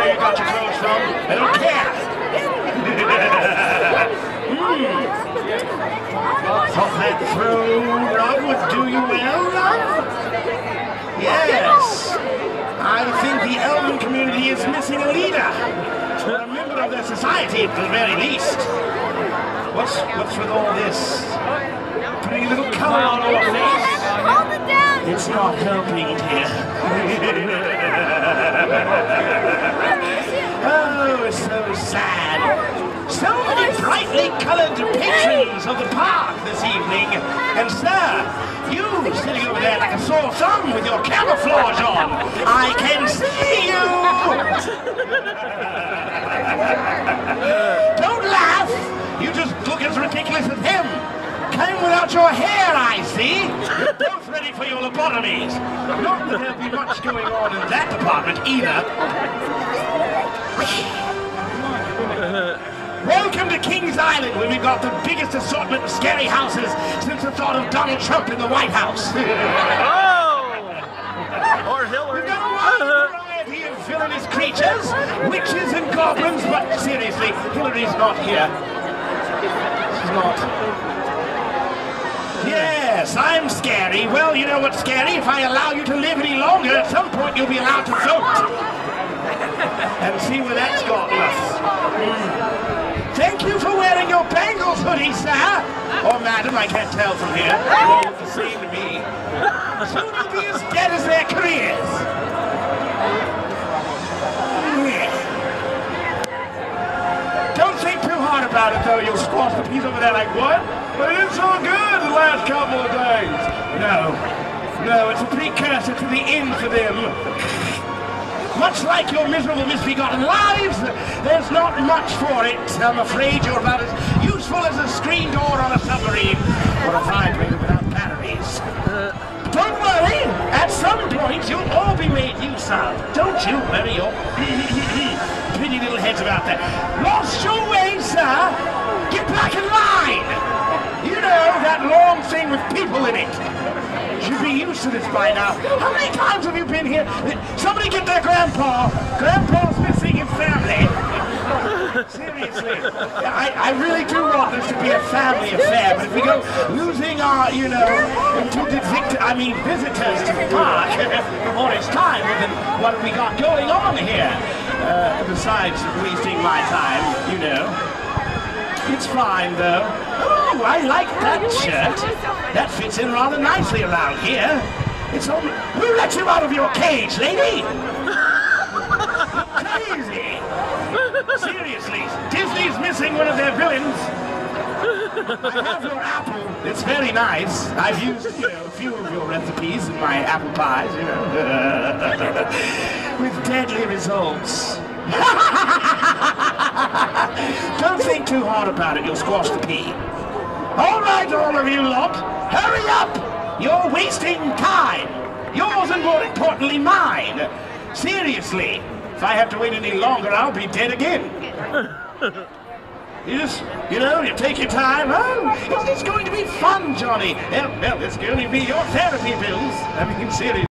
where you got your clothes from. I don't care. Thought that throne rod would do you well, love? Yes. I think the elven community is missing a leader. A member of their society, at the very least. What's with all this? Putting a little color on your face? Hold it down! It's not helping, dear. Oh, it's so sad. So many brightly colored patrons of the park this evening. And sir, you sitting over there like a sore thumb with your camouflage on. I can see you! Don't laugh! You just look as ridiculous as him. Came without your hair, I see. You're both ready for your lobotomies. Not that there'll be much going on in that department either. Welcome to Kings Island, where we've got the biggest assortment of scary houses since the thought of Donald Trump in the White House. Oh! Or Hillary. We've got a wide variety of villainous creatures, witches and goblins, but seriously, Hillary's not here. She's not. Yes, I'm scary. Well, you know what's scary? If I allow you to live any longer, at some point you'll be allowed to vote. And see where that's gotten us. Thank you for wearing your Bengals hoodie, sir. Or madam, I can't tell from here. They all look the same to me. Soon you'll be as dead as their careers. Don't think too hard about it, though. You'll squash the peas over there like, what? But it's all good the last couple of days. No, it's a precursor to the end for them. Much like your miserable, misbegotten lives, there's not much for it. I'm afraid you're about as useful as a screen door on a submarine or a vibrator without batteries. Don't worry, at some point you'll all be made use of. Don't you worry your pretty little heads about that. Lost your way, sir? Get back in line! You know, that long thing with people in it. Should be used to this by now. How many times have you been here? Somebody get their grandpa. Grandpa's missing his family. Seriously. I really do want this to be a family affair, but if we go losing our, intended visitors to the park before it's time, well, then what have we got going on here? Besides wasting my time, It's fine, though. Oh, I like that shirt. That fits in rather nicely around here. It's only... Who let you out of your cage, lady? Crazy. Seriously, Disney's missing one of their villains. I have your apple. It's very nice. I've used, a few of your recipes in my apple pies, with deadly results. Don't think too hard about it, you'll squash the pea. All right, all of you lot, hurry up! You're wasting time. Yours and more importantly, mine. Seriously, if I have to wait any longer, I'll be dead again. You just, you take your time. Oh, it's going to be fun, Johnny. Well, it's going to be your therapy bills. Seriously.